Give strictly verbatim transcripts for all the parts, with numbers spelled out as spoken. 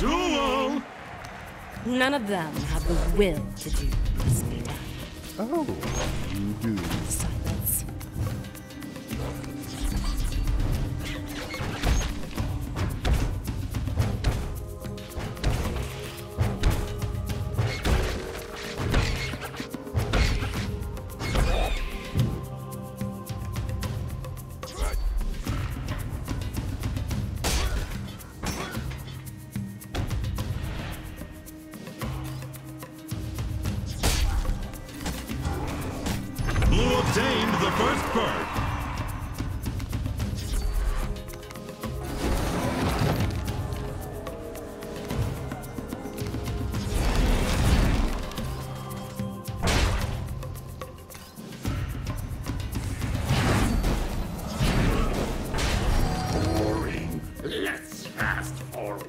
Duel! None of them have the will to do this, MOBA. Oh, you do. Silence. Blue obtained the first perk. Boring. Let's fast forward.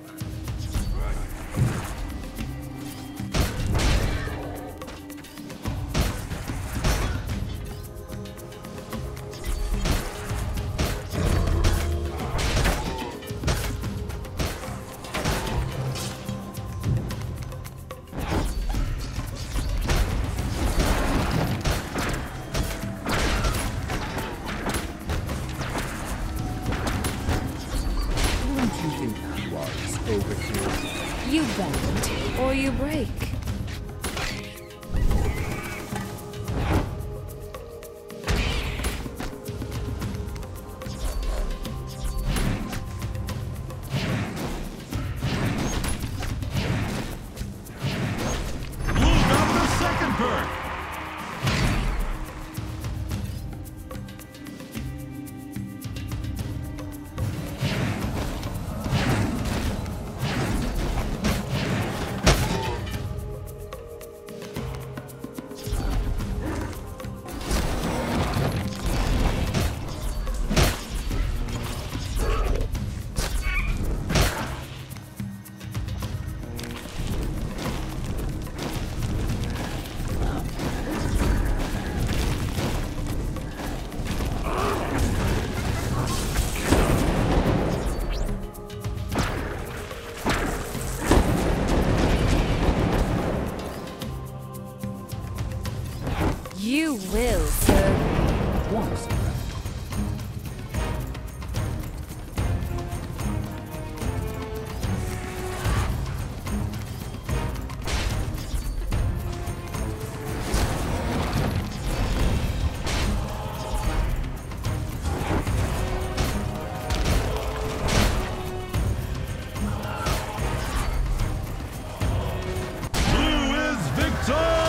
Wouldn't you think that was overkill? You bend or you break. Blue got the second perk. You will serve me. Once. Blue is victor!